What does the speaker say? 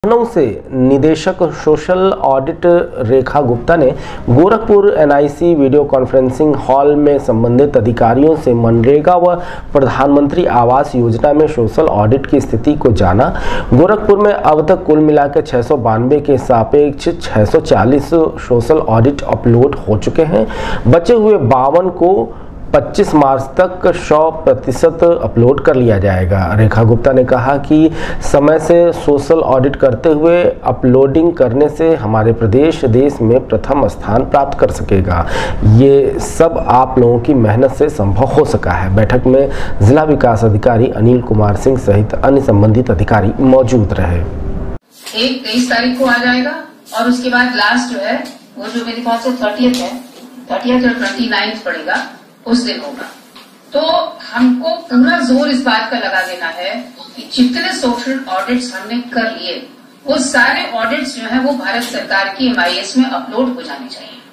लखनऊ से निदेशक social audit Rekha Gupta ने Gorakhpur NIC video conferencing hall में संबंधित अधिकारियों से मनरेगा व प्रधानमंत्री आवास योजना में सोशल ऑडिट की स्थिति को जाना। गोरखपुर में अब तक कुल मिलाकर 692 के सापेक्ष 640 सोशल ऑडिट अपलोड हो चुके हैं। बचे हुए 52 को 25 मार्च तक 100% अपलोड कर लिया जाएगा। रेखा गुप्ता ने कहा कि समय से सोशल ऑडिट करते हुए अपलोडिंग करने से हमारे प्रदेश देश में प्रथम स्थान प्राप्त कर सकेगा। ये सब आप लोगों की मेहनत से संभव हो सका है। बैठक में जिला विकास अधिकारी अनिल कुमार सिंह सहित अन्य संबंधित अधिकारी मौजूद रहे। 23 तारीख को आ जाएगा और उसके बाद लास्ट जो है वो जो मेरे ख्याल से 30th है, 30th और 29th पड़ेगा, उस दिन होगा। तो हमको पूरा जोर इस बात का लगा देना है कि जितने सोशल ऑडिट्स हमने कर लिए वो सारे ऑडिट्स जो है वो भारत सरकार की MIS में अपलोड हो जाने चाहिए।